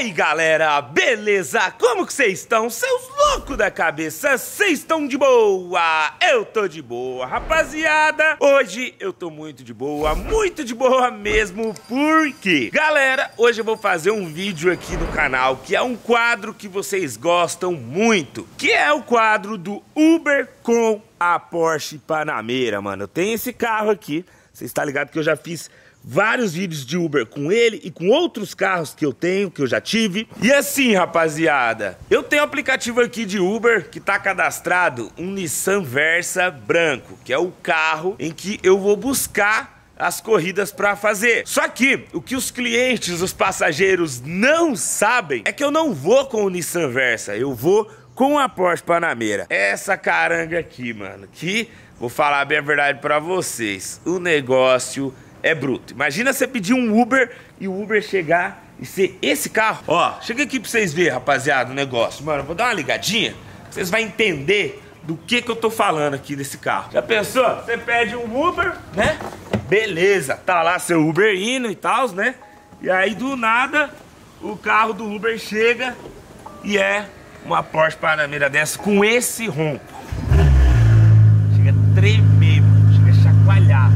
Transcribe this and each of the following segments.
aí galera, beleza? Como que vocês estão? Seus loucos da cabeça, vocês estão de boa? Eu tô de boa, rapaziada. Hoje eu tô muito de boa mesmo. Por quê? Galera, hoje eu vou fazer um vídeo aqui no canal que é um quadro que vocês gostam muito, que é o quadro do Uber com a Porsche Panamera, mano. Eu tenho esse carro aqui, vocês estão ligados que eu já fiz vários vídeos de Uber com ele e com outros carros que eu tenho, que eu já tive. E assim, rapaziada, eu tenho um aplicativo aqui de Uber que tá cadastrado um Nissan Versa branco, que é o carro em que eu vou buscar as corridas pra fazer. Só que o que os clientes, os passageiros não sabem é que eu não vou com o Nissan Versa, eu vou com a Porsche Panamera. Essa caranga aqui, mano, que vou falar bem a verdade pra vocês, o negócio é bruto. Imagina você pedir um Uber e o Uber chegar e ser esse carro. Ó, chega aqui pra vocês verem, rapaziada, o negócio. Mano, eu vou dar uma ligadinha, vocês vão entender do que eu tô falando aqui desse carro. Já pensou? Você pede um Uber, né? Beleza, tá lá seu Uber indo e tal, né? E aí do nada, o carro do Uber chega e é uma Porsche Panamera dessa com esse ronco. Chega a tremer, chega a chacoalhar.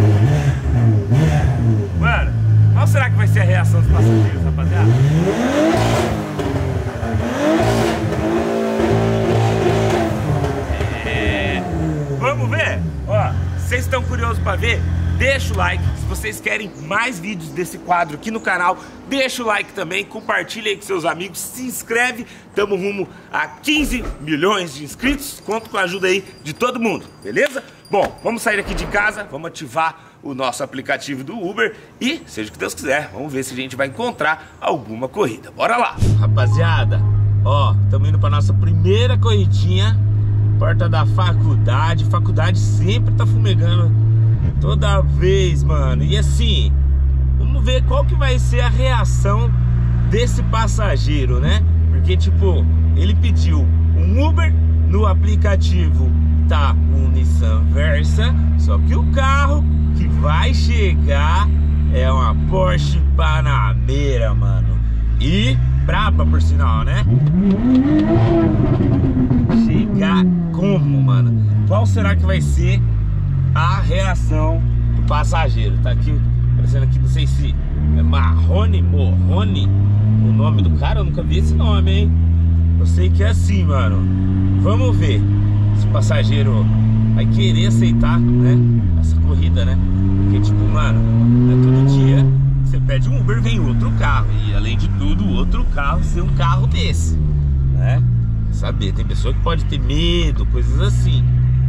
Mano, qual será que vai ser a reação dos passageiros, rapaziada? Vamos ver? Ó, vocês estão curiosos pra ver? Deixa o like. Se vocês querem mais vídeos desse quadro aqui no canal, deixa o like também, compartilha aí com seus amigos, se inscreve. Tamo rumo a 15 milhões de inscritos. Conto com a ajuda aí de todo mundo, beleza? Bom, vamos sair aqui de casa, vamos ativar o nosso aplicativo do Uber e, seja o que Deus quiser, vamos ver se a gente vai encontrar alguma corrida. Bora lá! Rapaziada, ó, estamos indo para nossa primeira corridinha, porta da faculdade. Faculdade sempre tá fumegando toda vez, mano. E assim, vamos ver qual que vai ser a reação desse passageiro, né? Porque, tipo, ele pediu um Uber, no aplicativo tá um Nissan Versa, só que o carro que vai chegar é uma Porsche Panamera, mano. E braba, por sinal, né? Chegar como, mano? Qual será que vai ser a reação do passageiro? Tá aqui, aparecendo aqui, não sei se é Morrone, o nome do cara, eu nunca vi esse nome, hein? Eu sei que é assim, mano. Vamos ver se o passageiro vai querer aceitar, né, essa corrida, né? Porque, tipo, mano, é todo dia você pede um Uber, vem outro carro. E, além de tudo, o outro carro ser um carro desse, né? Saber, tem pessoa que pode ter medo, coisas assim.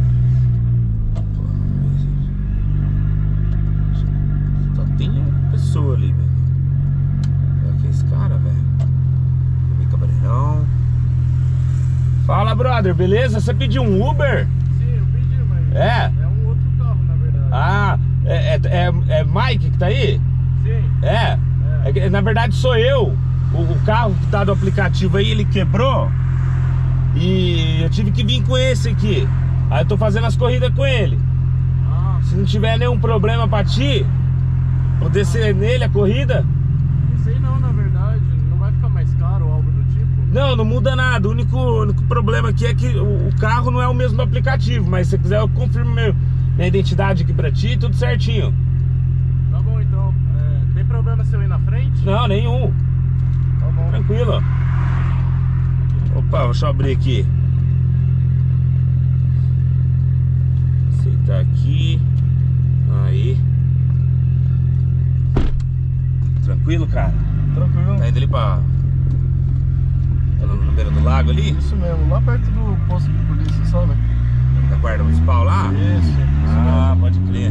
Só tem uma pessoa ali, velho. Olha que é esse cara, velho. Cabreirão. Fala, brother, beleza? Você pediu um Uber? Sim, eu pedi, mas é um outro carro, na verdade. Ah, é Mike que tá aí? Sim. Na verdade sou eu. O carro que tá do aplicativo aí, ele quebrou. E eu tive que vir com esse aqui. Aí eu tô fazendo as corridas com ele. Ah. Se não tiver nenhum problema pra ti, poder ser nele a corrida. Não sei não, na verdade. Não vai ficar mais caro ou algo do tipo? Não, não muda nada. O único problema aqui é que o carro não é o mesmo aplicativo. Mas se você quiser eu confirmo minha identidade aqui pra ti, tudo certinho. Tá bom então. Tem problema se eu ir na frente? Não, nenhum. Tá bom. Tranquilo. Opa, deixa eu abrir aqui. Aceitar aqui. Aí. Tranquilo, cara? Tranquilo. Tá indo ali pra... na beira do lago ali? Isso mesmo, lá perto do posto de polícia, sabe? Da guarda municipal lá? Isso. Ah, pode crer.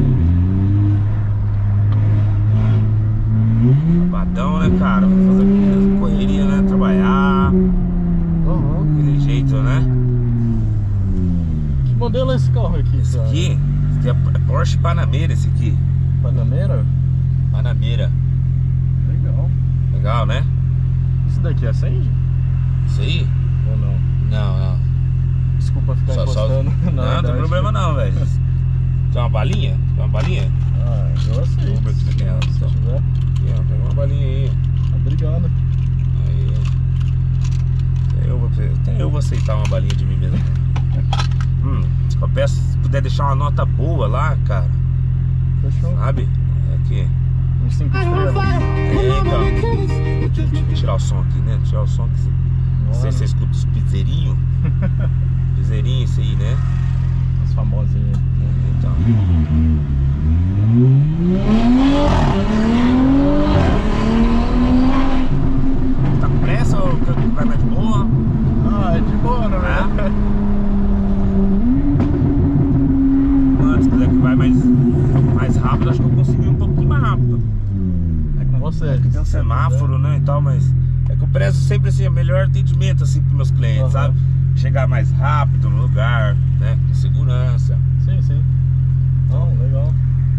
Sabadão, né, cara? Vou fazer correria, né? Trabalhar. Aquele jeito, né? Que modelo é esse carro aqui? Esse aqui é Porsche Panamera, esse aqui. Panamera? Panamera. Legal. Legal, né? Isso daqui acende? Isso aí? Ou não? Não. Desculpa ficar encostando. Não tem problema não, velho. Tem uma balinha? Tem uma balinha? Ah, eu aceito. Se tiver. Se tiver. Aqui, ó, pega uma balinha aí. Obrigado. vou aceitar uma balinha de mim mesmo. Eu peço se puder deixar uma nota boa lá, cara. Fechou. Sabe? É que... Uns 5 estrelas. Então. Deixa eu tirar o som aqui, né? Tirar o som que... Não sei se você escuta os piseirinhos. Piseirinho, isso aí, né? As famosinhas. Então. Tá com pressa ou vai mais de boa? Ah, é de boa, na verdade. Mano, se quiser que vai mais rápido, acho que eu consigo ir um pouquinho mais rápido. É com você. Porque tem um semáforo, né, e tal, mas é que eu prezo sempre assim, o melhor atendimento assim pros meus clientes, sabe? Chegar mais rápido no lugar, né, com segurança. Sim, sim. Não, legal.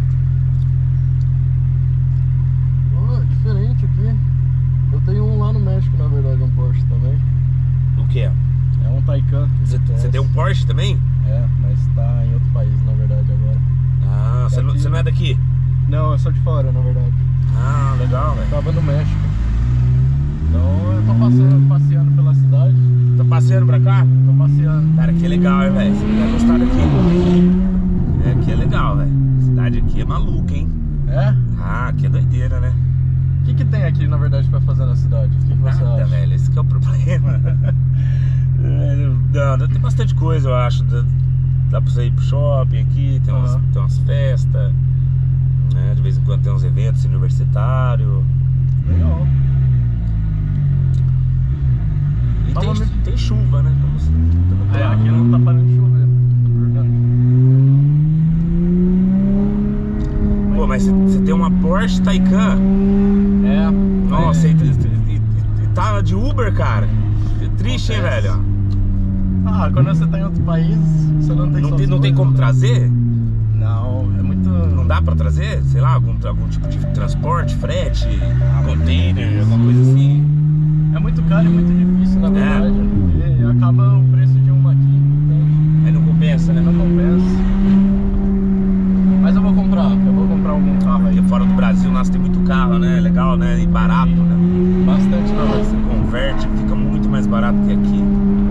Oh, diferente aqui. Eu tenho um lá no México, na verdade, um Porsche também. O que é? É um Taycan. Você tem um Porsche também? É, mas tá em outro país, na verdade, agora. Ah, você não é daqui? Não, eu sou de fora, na verdade. Ah, legal, velho. Tava no México. Então eu tô passeando pela cidade. Tá passeando pra cá? Tô passeando. Cara, aqui é legal, hein, velho? Você vai gostar daqui. É, aqui é legal, velho. A cidade aqui é maluca, hein? É? Ah, aqui é doideira, né? O que tem aqui, na verdade, pra fazer na cidade? O que você Nada, acha? velho, esse que é o problema. Não, tem bastante coisa, eu acho. Dá pra você ir pro shopping aqui, tem umas festas, né? De vez em quando tem uns eventos universitários. Legal. E tem chuva, né? Aqui não tá parando de chover. Verdade. Pô, mas você tem uma Porsche Taycan. É. Nossa, e tá de Uber, cara. É triste, hein, velho? Ah, quando você tá em outro país, você não tem Não tem como trazer? Não, é muito... Não dá pra trazer? Sei lá, algum tipo de transporte, frete, container, alguma coisa assim? É muito caro e muito difícil, na verdade. E acaba o preço de uma aqui, entende? Aí não compensa, né? Não compensa. Mas eu vou comprar algum carro aí. Porque fora do Brasil, nossa, tem muito carro, né? Legal, né? E barato, né? Bastante, na verdade. Você converte, fica muito mais barato que aqui.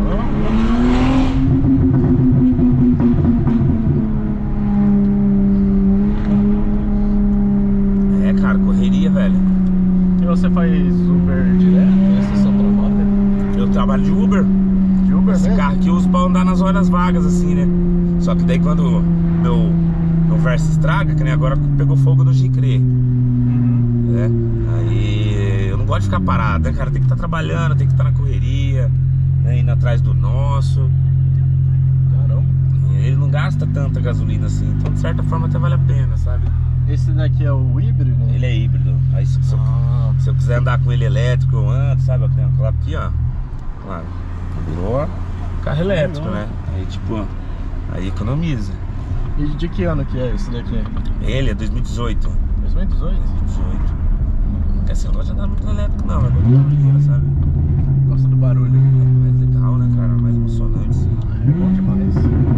É, cara, correria, velho. E você faz Uber direto? Esse é o seu trabalho? Eu trabalho de Uber. De Uber Esse mesmo? carro aqui eu uso pra andar nas horas vagas, assim, né? Só que daí quando meu Versa estraga, que nem agora pegou fogo no Gicrê, né? Aí eu não gosto de ficar parado, né, cara? Tem que estar trabalhando, tem que estar na correria, né? Indo atrás do nosso. Caramba. E ele não gasta tanta gasolina assim, então de certa forma até vale a pena, sabe? Esse daqui é o híbrido? Ele é híbrido. Aí se eu quiser andar com ele elétrico, eu ando, sabe? Eu coloco aqui, ó. Claro. Virou carro elétrico, né? Aí tipo, aí economiza. E de que ano que é esse daqui? Ele é 2018. 2018? 2018. Porque assim, eu não gosto de andar muito elétrico não, é muito barulheira, sabe? Gosta do barulho? É mais legal, né, cara? Mais emocionante, sim. É bom demais.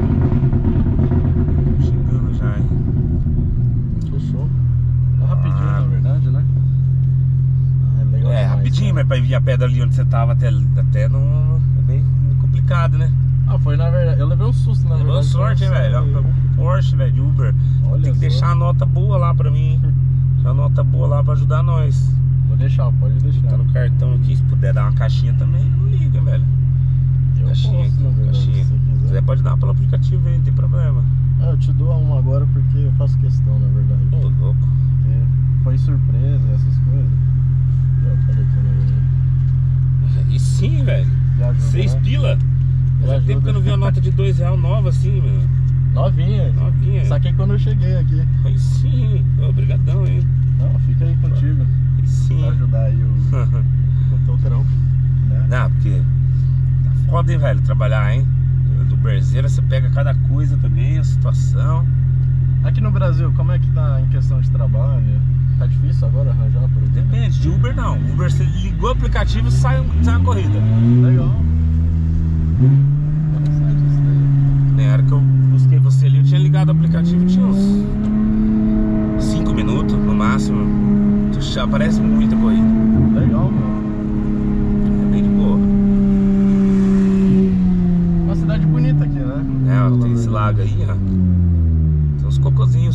Chegando já, hein? Fechou. É rapidinho, na verdade, né? É legal demais, rapidinho, né? mas pra ir a pé dali onde você tava até não... É bem complicado, né? Ah, foi na verdade. Eu levei um susto, na verdade. Boa sorte, hein, velho? Porsche, velho, de Uber. Olha Tem que só. deixar a nota boa lá pra mim. Deixar a nota boa lá pra ajudar nós. Vou deixar, pode deixar. Tá no cartão aqui, se puder dar uma caixinha também, não liga, velho. Eu Caixinha, posso, na verdade, caixinha. se Se quiser. quiser pode dar pelo aplicativo aí, não tem problema. Eu te dou uma agora porque eu faço questão, na verdade. Ô, louco. Porque foi surpresa, essas coisas. Eu falei aqui, na verdade. E sim, velho. Já ajuda, 6 né? pila. Fazia ajuda. tempo que eu não vi uma nota de R$2 nova assim, meu. Novinha. Novinha. Saquei quando eu cheguei aqui. Aí sim. Obrigadão, hein. Não, fica aí contigo. Aí sim. Pra ajudar aí o teu trampo, né? Não, porque tá foda, hein, velho, trabalhar, hein. Do Berzeira você pega cada coisa também, a situação. Aqui no Brasil, como é que tá em questão de trabalho? Tá difícil agora arranjar, por exemplo? Depende, de Uber não. Uber você ligou o aplicativo e sai uma corrida. Legal. Interessante isso daí. Na hora que eu busquei você ali, eu tinha ligado o aplicativo, tinha uns 5 minutos no máximo. Já aparece muita corrida. Legal, meu. É bem de boa.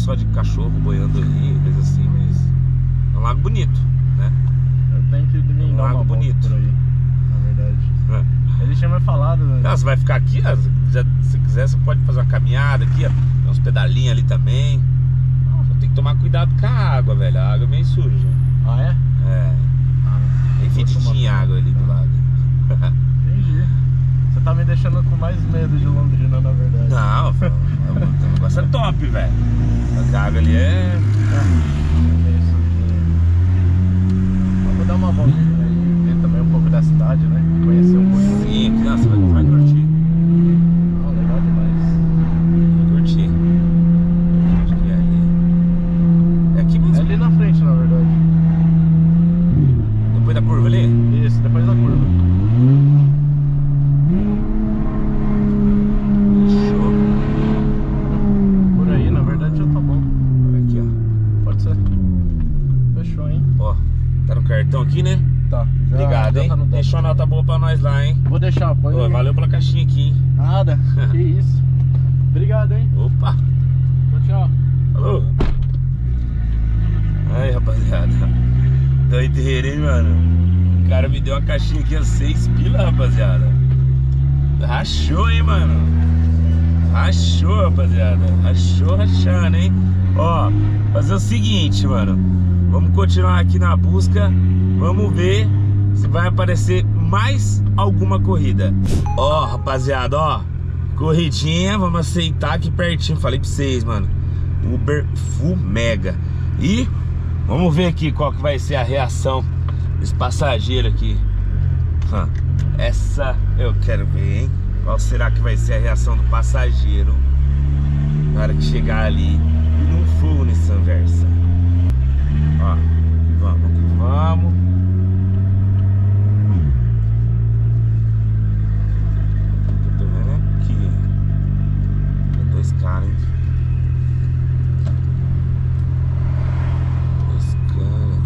só de cachorro boiando ali, coisa assim, mas é um lago bonito, né? Eu tenho que vir Um dar lago uma volta bonito. por aí, na verdade. Ele tinha me falado, né? Não, você vai ficar aqui, ó, se quiser você pode fazer uma caminhada aqui, ó. Tem uns pedalinhos ali também. Só tem que tomar cuidado com a água, velho. A água é meio suja. Ah, é? É, tem fedidinha a água ali do lado. Entendi. Você tá me deixando com mais medo de Londrina, na verdade. Não, o negócio é top, velho. A água ali é... Meio sujinho. Mas vou dar uma volta aí, ver também um pouco da cidade, né? Conhecer um pouquinho. Sim, aqui, não, você vai curtir. Ah, legal demais. Vai curtir. Acho que é ali. É aqui É mesmo. ali na frente, na verdade. Depois da curva ali? Isso, depois da curva. Show. Por aí, na verdade, já tá bom. Olha aqui, ó. Pode ser. Fechou, hein? Ó, tá no cartão aqui, né? Tá. Já, Obrigado, já hein? tá no débito. Deixou uma nota boa pra nós lá, hein? Vou deixar, pode. Ô, valeu pela caixinha aqui, hein? Nada. Que isso. Obrigado, hein? Opa! Tchau, tchau. Falou! Aí, rapaziada. Doideira, hein, mano? O cara me deu uma caixinha aqui a 6 pila, rapaziada. Rachou, hein, mano? Rachou, rapaziada. Rachou, rachando, hein? Ó, fazer o seguinte, mano. Vamos continuar aqui na busca. Vamos ver se vai aparecer mais alguma corrida. Ó, rapaziada, ó. Corridinha, vamos aceitar aqui pertinho. Falei pra vocês, mano. Uber Full Mega. E vamos ver aqui qual que vai ser a reação desse passageiro aqui. Essa eu quero ver, hein? Qual será que vai ser a reação do passageiro na hora que chegar ali num Full Nissan Versa. Ó, vamos que vamos. Eu tô vendo aqui. Tem 2 caras, hein? 2 caras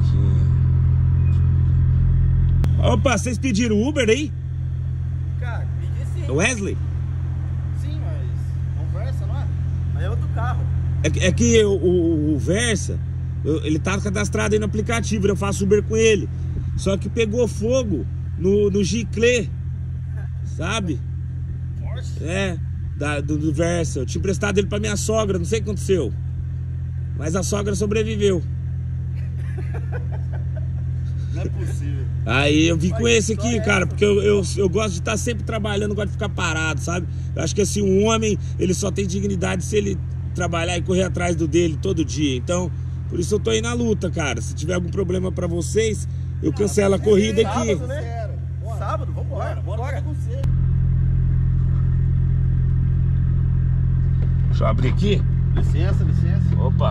aqui. Opa, vocês pediram Uber aí? Cara, pedi sim. Wesley? Sim, mas conversa, não é? Mas é outro carro. É que o Versa, ele tá cadastrado aí no aplicativo, eu faço Uber com ele. Só que pegou fogo no Giclê, sabe? É, do Versa. Eu tinha emprestado ele pra minha sogra, não sei o que aconteceu. Mas a sogra sobreviveu. Não é possível. Aí eu vim com esse aqui, cara, porque eu gosto de estar sempre trabalhando, não gosto de ficar parado, sabe? Eu acho que assim, um homem, ele só tem dignidade se ele trabalhar e correr atrás do dele todo dia. Então, por isso eu tô aí na luta, cara. Se tiver algum problema pra vocês, eu cancelo a corrida aqui. Sábado, né? Sábado, vambora. Bora com você. Deixa eu abrir aqui. Licença, licença. Opa.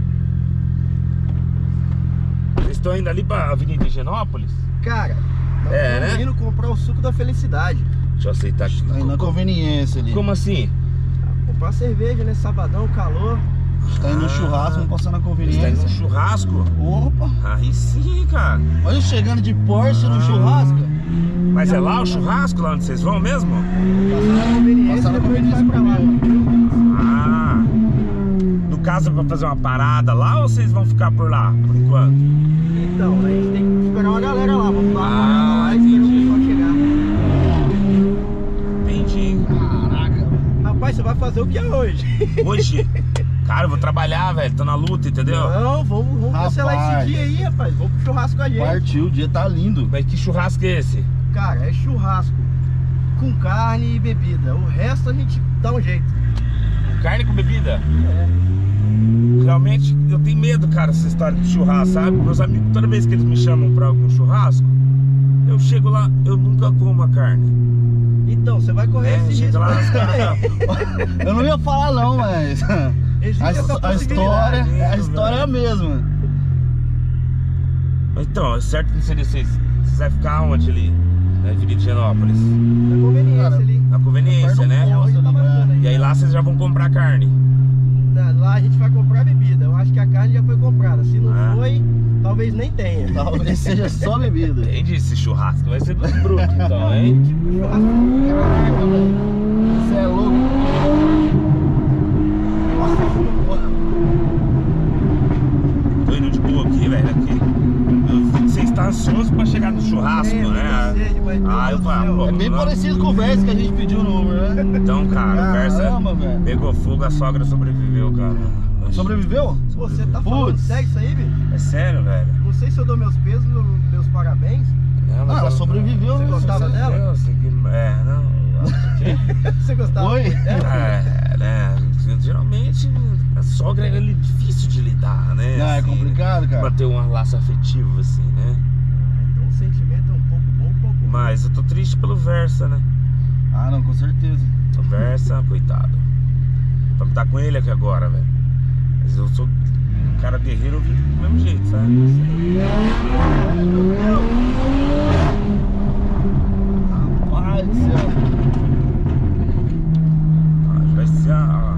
Vocês estão indo ali pra Avenida Higienópolis? Cara, nós estamos indo comprar o suco da felicidade. Deixa eu aceitar aqui. Tá aí na conveniência ali. Como assim? Comprar cerveja, né? Sabadão, calor. Tá indo no churrasco, vamos passar na Você tá indo conveniência. no churrasco? Opa! Aí sim, cara. Olha chegando de Porsche no churrasco. Mas é lá o churrasco, lá onde vocês vão mesmo? Passar na conveniência, Passar na depois a gente vai pra lá. Ah. No caso, é pra fazer uma parada lá ou vocês vão ficar por lá, por enquanto? Então, a gente tem que esperar uma galera lá. Vamos dar uma parada lá e entendi. esperar o pessoal chegar. Entendi. Caraca. Rapaz, você vai fazer o que é hoje? Hoje, cara, eu vou trabalhar, velho. Tô na luta, entendeu? Não, vamos cancelar Rapaz. esse dia aí, rapaz. Vamos pro churrasco com a gente. Partiu, o dia tá lindo. Mas que churrasco é esse? Cara, é churrasco com carne e bebida. O resto a gente dá um jeito. Carne com bebida? É. Realmente, eu tenho medo, cara, dessa história de churrasco, sabe? Meus amigos, toda vez que eles me chamam pra algum churrasco, eu chego lá, eu nunca como a carne. Então, você vai correr esse chega risco lá, também. Eu não ia falar não, mas Existe essa a possibilidade. história é a mesma. Mas então, é certo que não seria vocês vai ficar onde ali? Na Avenida Higienópolis? É conveniência Cara, ali. Na conveniência, né? É onde tá bacana aí. E aí lá vocês já vão comprar carne. Lá a gente vai comprar a bebida. Eu acho que a carne já foi comprada. Se não foi, talvez nem tenha. Talvez seja só bebida. Entendi, esse churrasco vai ser dos brutos, então, hein? Caraca, velho. Você é louco. Nossa, porra. velho, aqui. Você está ansioso pra chegar no churrasco, né? É bem parecido com o Versa que a gente pediu no Uber, né? Então, cara, o Versa velho. pegou fogo, a sogra sobreviveu, cara. Sobreviveu? Você tá falando sério isso aí, bicho? É sério, velho? Não sei se eu dou meus pesos, meus parabéns. Não, mas ela sobreviveu. Você gostava dela? Você gostava Oi? muito dela? Né? Geralmente a sogra é difícil de lidar, né? Não, é assim, complicado, cara. Manter um laço afetivo, assim, né? Então o sentimento é um pouco bom, um pouco ruim. Mas eu tô triste pelo Versa, né? Ah, não, com certeza. O Versa, coitado. Pra estar com ele aqui agora, velho. Mas eu sou um cara guerreiro, eu vim do mesmo jeito, sabe? Rapaz do céu. Vai ser a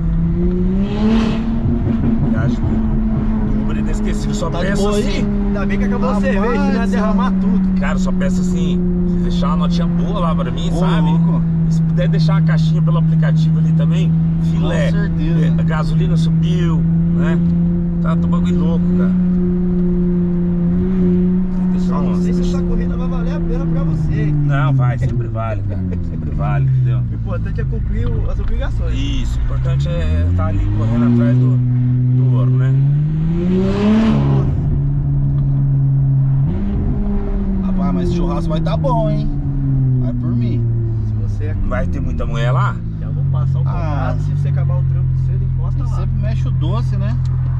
viagem do Uber inesquecível. Só Tá de peço boa aí? assim, Ainda bem que acabou a Rapaz, cerveja, senão ia derramar tudo. cara, só peço assim, se deixar uma notinha boa lá pra mim, Ô, sabe? louco. E se puder deixar uma caixinha pelo aplicativo ali também, filé. Com certeza. A gasolina subiu, né? Tá bagulho louco, cara. Deixar Não sei se umas... essa corrida vai valer a pena pra você. Não, vai, sempre vale, cara. Sempre vale, entendeu? O importante é cumprir as obrigações. Isso, o importante é estar ali correndo atrás do ouro, né? Rapaz, mas esse churrasco vai tá bom, hein? Vai por mim. Se você Vai ter muita mulher lá? já vou passar o contato, se você acabar o trampo cedo, encosta lá. Sempre mexe o doce, né?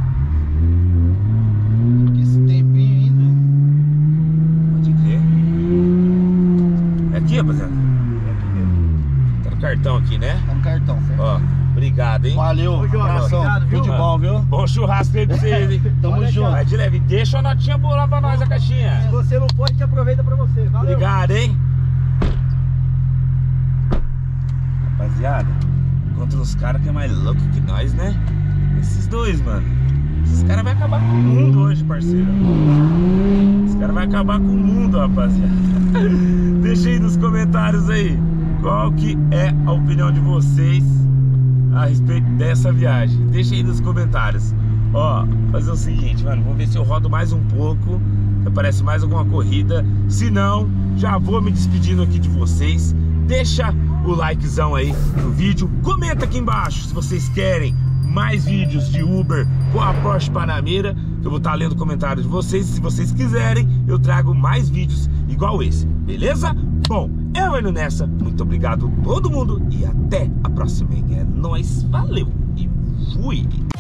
Porque esse tempinho ainda. Pode crer. É aqui, rapaziada? É aqui mesmo. Tá no cartão aqui, né? Tá no cartão, certo? Ó, obrigado, hein? Valeu, Ô, Jorge, abração. obrigado, viu? Tudo de bom, viu? Bom churrasco aí pra vocês, hein? Tamo Olha, junto. Vai de leve. Deixa a notinha boa lá pra nós, a Se caixinha. você não for, a gente aproveita pra você. Valeu. Obrigado, hein? Rapaziada, encontra uns caras que é mais louco que nós, né? Esses dois, mano. Esses caras vão acabar com o mundo hoje, parceiro. Esses caras vão acabar com o mundo, rapaziada. Deixa aí nos comentários aí qual que é a opinião de vocês a respeito dessa viagem. Deixa aí nos comentários. Ó, fazer o seguinte, mano, vamos ver se eu rodo mais um pouco, se aparece mais alguma corrida. Se não, já vou me despedindo aqui de vocês. Deixa o likezão aí no vídeo. Comenta aqui embaixo se vocês querem mais vídeos de Uber com a Porsche Panamera, que eu vou estar lendo comentários de vocês. Se vocês quiserem, eu trago mais vídeos igual esse, beleza? Bom, eu indo nessa. Muito obrigado a todo mundo e até a próxima. É nóis, valeu e fui!